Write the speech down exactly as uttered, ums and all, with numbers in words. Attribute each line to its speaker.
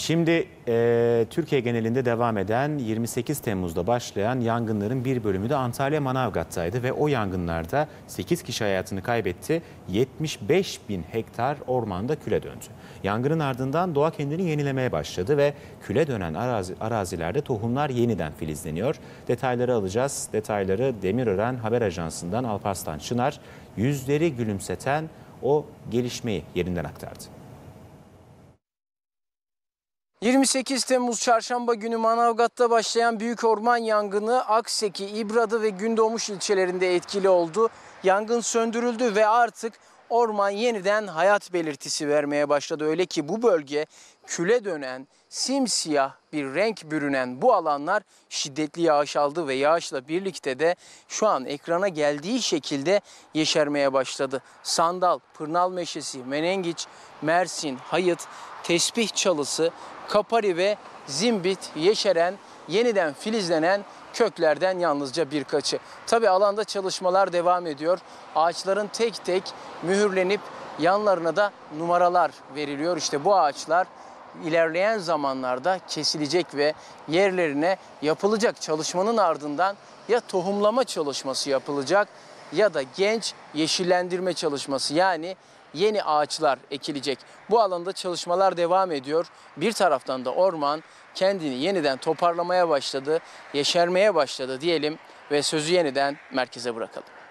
Speaker 1: Şimdi e, Türkiye genelinde devam eden yirmi sekiz Temmuz'da başlayan yangınların bir bölümü de Antalya Manavgat'taydı ve o yangınlarda sekiz kişi hayatını kaybetti. yetmiş beş bin hektar ormanda küle döndü. Yangının ardından doğa kendini yenilemeye başladı ve küle dönen arazi, arazilerde tohumlar yeniden filizleniyor. Detayları alacağız. Detayları Demirören Haber Ajansı'ndan Alparslan Çınar yüzleri gülümseten o gelişmeyi yerinden aktardı.
Speaker 2: yirmi sekiz Temmuz Çarşamba günü Manavgat'ta başlayan büyük orman yangını Akseki, İbradı ve Gündoğmuş ilçelerinde etkili oldu. Yangın söndürüldü ve artık orman yeniden hayat belirtisi vermeye başladı. Öyle ki bu bölge küle dönen, simsiyah bir renk bürünen bu alanlar şiddetli yağış aldı ve yağışla birlikte de şu an ekrana geldiği şekilde yeşermeye başladı. Sandal, pırnal meşesi, menengiç, mersin, hayıt, tesbih çalısı, kapari ve zimbit yeşeren, yeniden filizlenen köklerden yalnızca birkaçı. Tabi alanda çalışmalar devam ediyor. Ağaçların tek tek mühürlenip yanlarına da numaralar veriliyor. İşte bu ağaçlar ilerleyen zamanlarda kesilecek ve yerlerine yapılacak çalışmanın ardından ya tohumlama çalışması yapılacak ya da genç yeşillendirme çalışması, yani yeni ağaçlar ekilecek. Bu alanda çalışmalar devam ediyor. Bir taraftan da orman kendini yeniden toparlamaya başladı, yeşermeye başladı diyelim ve sözü yeniden merkeze bırakalım.